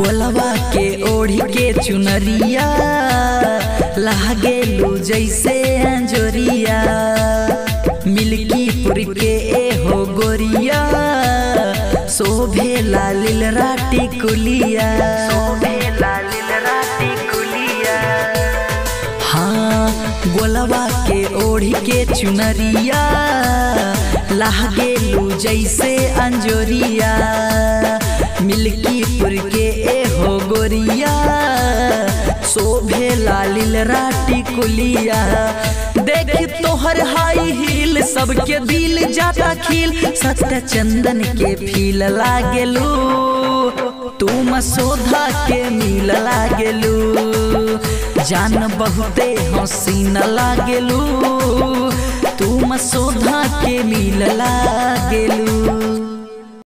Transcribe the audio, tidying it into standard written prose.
गोलवा के ओढ़ी के चुनरिया लागेलू जैसे अंजोरिया। मिल्कीपुर के हो गोरिया शोभे लालिल राटी कुलिया। हाँ गोलवा के ओढ़ी के चुनरिया लागेलू जैसे अंजोरिया। मिल्कीपुर के हो गोरिया शोभे लालिल राटी कुलिया। देख तोहर हाई हील सबके दिल जाता खिल। सत्य चंदन के फील लागेलू तू मसोधा के मिल लागेलू। जान बहुते हसीन लागेलू तू मसोधा के मिल लागेलू।